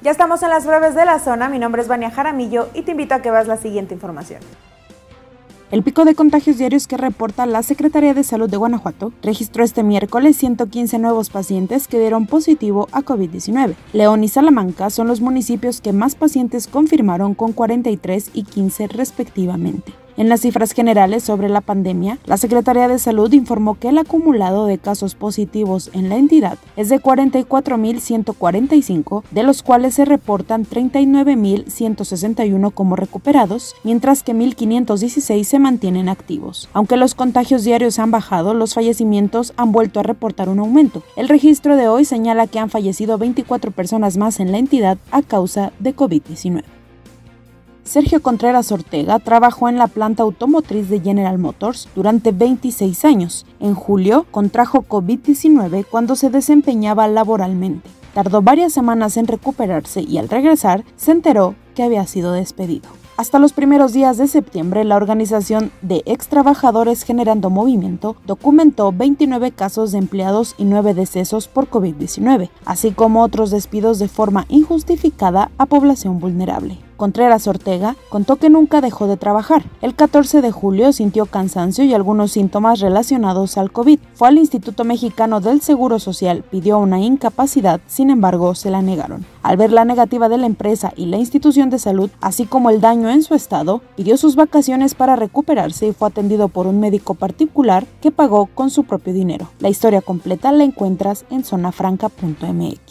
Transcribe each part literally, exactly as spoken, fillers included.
Ya estamos en las breves de la zona, mi nombre es Vania Jaramillo y te invito a que veas la siguiente información. El pico de contagios diarios que reporta la Secretaría de Salud de Guanajuato registró este miércoles ciento quince nuevos pacientes que dieron positivo a COVID diecinueve. León y Salamanca son los municipios que más pacientes confirmaron con cuarenta y tres y quince respectivamente. En las cifras generales sobre la pandemia, la Secretaría de Salud informó que el acumulado de casos positivos en la entidad es de cuarenta y cuatro mil ciento cuarenta y cinco, de los cuales se reportan treinta y nueve mil ciento sesenta y uno como recuperados, mientras que mil quinientos dieciséis se mantienen activos. Aunque los contagios diarios han bajado, los fallecimientos han vuelto a reportar un aumento. El registro de hoy señala que han fallecido veinticuatro personas más en la entidad a causa de COVID diecinueve. Sergio Contreras Ortega trabajó en la planta automotriz de General Motors durante veintiséis años. En julio contrajo COVID diecinueve cuando se desempeñaba laboralmente. Tardó varias semanas en recuperarse y al regresar se enteró que había sido despedido. Hasta los primeros días de septiembre, la organización de ex trabajadores Generando Movimiento documentó veintinueve casos de empleados y nueve decesos por COVID diecinueve, así como otros despidos de forma injustificada a población vulnerable. Contreras Ortega contó que nunca dejó de trabajar. El catorce de julio sintió cansancio y algunos síntomas relacionados al COVID. Fue al Instituto Mexicano del Seguro Social, pidió una incapacidad, sin embargo se la negaron. Al ver la negativa de la empresa y la institución de salud, así como el daño en su estado, pidió sus vacaciones para recuperarse y fue atendido por un médico particular que pagó con su propio dinero. La historia completa la encuentras en zona franca punto m x.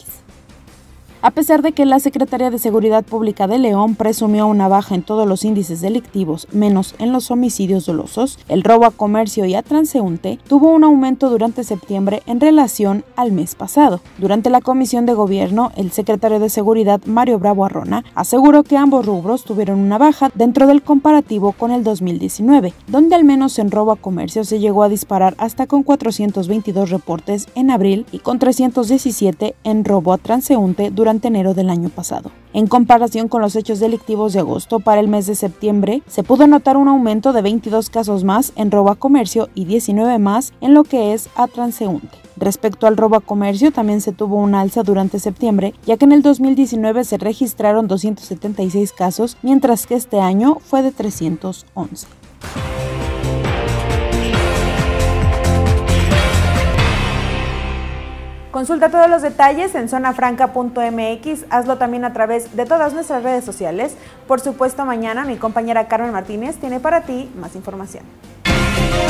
A pesar de que la Secretaría de Seguridad Pública de León presumió una baja en todos los índices delictivos, menos en los homicidios dolosos, el robo a comercio y a transeúnte tuvo un aumento durante septiembre en relación al mes pasado. Durante la comisión de gobierno, el secretario de Seguridad, Mario Bravo Arrona, aseguró que ambos rubros tuvieron una baja dentro del comparativo con el dos mil diecinueve, donde al menos en robo a comercio se llegó a disparar hasta con cuatrocientos veintidós reportes en abril y con trescientos diecisiete en robo a transeúnte durante durante enero del año pasado. En comparación con los hechos delictivos de agosto, para el mes de septiembre se pudo notar un aumento de veintidós casos más en robo a comercio y diecinueve más en lo que es a transeúnte. Respecto al robo a comercio, también se tuvo un alza durante septiembre, ya que en el dos mil diecinueve se registraron doscientos setenta y seis casos, mientras que este año fue de trescientos once. Consulta todos los detalles en zona franca punto m x, hazlo también a través de todas nuestras redes sociales. Por supuesto, mañana mi compañera Carmen Martínez tiene para ti más información.